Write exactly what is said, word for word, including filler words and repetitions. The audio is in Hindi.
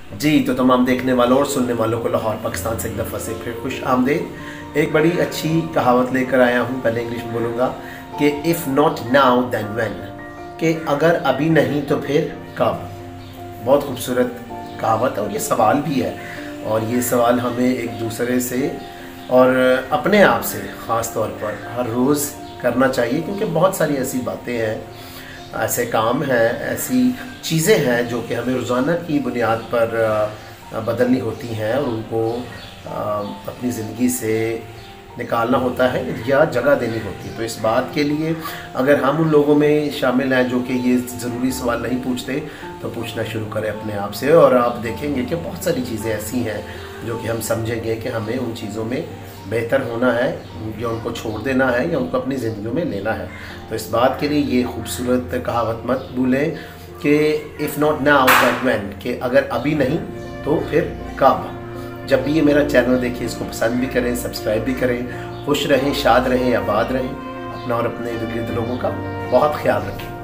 जी तो तमाम देखने वालों और सुनने वालों को लाहौर पाकिस्तान से एक दफ़ा से फिर खुश आमदेद। एक बड़ी अच्छी कहावत लेकर आया हूँ, पहले इंग्लिश में बोलूँगा कि if not now then when, कि अगर अभी नहीं तो फिर कब। बहुत खूबसूरत कहावत है और ये सवाल भी है, और ये सवाल हमें एक दूसरे से और अपने आप से ख़ास तौर पर हर रोज़ करना चाहिए, क्योंकि बहुत सारी ऐसी बातें हैं, ऐसे काम हैं, ऐसी चीज़ें हैं जो कि हमें रोज़ाना की बुनियाद पर बदलनी होती हैं और उनको अपनी ज़िंदगी से निकालना होता है या जगह देनी होती है। तो इस बात के लिए अगर हम उन लोगों में शामिल हैं जो कि ये ज़रूरी सवाल नहीं पूछते, तो पूछना शुरू करें अपने आप से, और आप देखेंगे कि बहुत सारी चीज़ें ऐसी हैं जो कि हम समझेंगे कि हमें उन चीज़ों में बेहतर होना है या उनको छोड़ देना है या उनको अपनी ज़िंदगी में लेना है। तो इस बात के लिए ये खूबसूरत कहावत मत भूलें कि if not now then when, कि अगर अभी नहीं तो फिर कब। जब भी ये मेरा चैनल देखिए, इसको पसंद भी करें, सब्सक्राइब भी करें। खुश रहें, शाद रहें, आबाद रहें। अपना और अपने इर्द गिर्द लोगों का बहुत ख्याल रखें।